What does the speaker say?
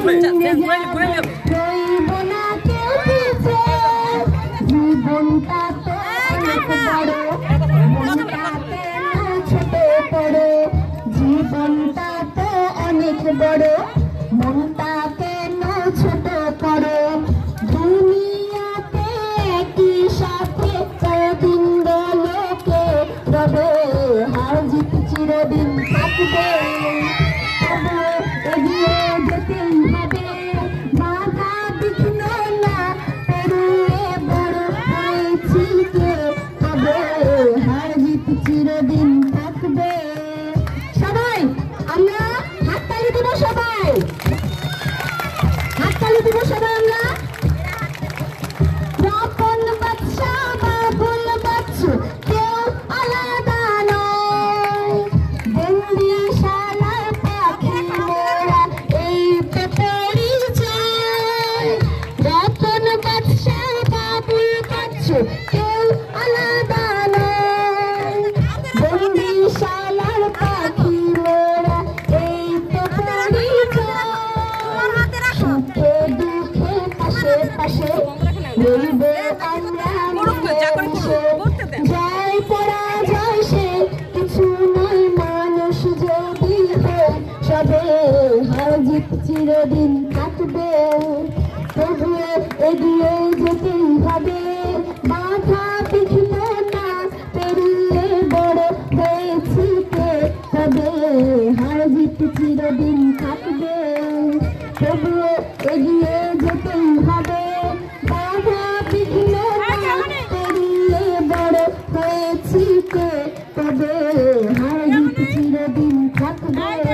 জীবনটা তো অনেক বড়, মনটা কেন ছোট করো? দুনিয়াতে একই সাথে কদিন লোকে রবে, হার জিত চিরদিন থাকবে। এগিয়ে যেতেই হবে, বাধা বিঘ্ন না পেরিয়ে বড় হয়েছি কে হবে, হার জিত চিরদিন থাকবে। সবাই আমরা হাততালি দিব, সবাই হাততালি দিব, সবাই আমরা। রতন বাদশা বাবুল বাচ্চু কেউ আলাদা নয়, বন্দিশালার পাখি মোরা এই তো পরিচয়। রতন বাদশা বাবুল বাচ্চু কেউ আলাদা নয়, বন্দিশালার পাখি মোরা এই তো পরিচয়। সুখে দুঃখে পাশে পাশে রইব আমরা মিলেমিশে, জয় পরাজয় সে কিছু নয়, মানুষ যদি হয় সবে, হার জিত চিরদিন থাকবে। তবুও এগিয়ে যেতেই হবে, বাধা বিঘ্ন না পেরিয়ে বড় হয়েছি কে হবে, হার জিত চিরদিন থাকবে। তবুও এগিয়ে যেতেই হবে, বাধা বিঘ্ন না পেরিয়ে বড় হয়েছি কে তবে, হার জিত চিরদিন থাকবে।